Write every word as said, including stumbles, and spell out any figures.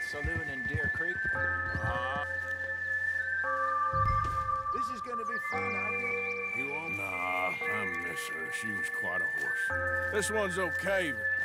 saloon in Deer Creek? Uh, This is gonna be fun, I think. you won't? Nah, I miss her. She was quite a horse. This one's okay, but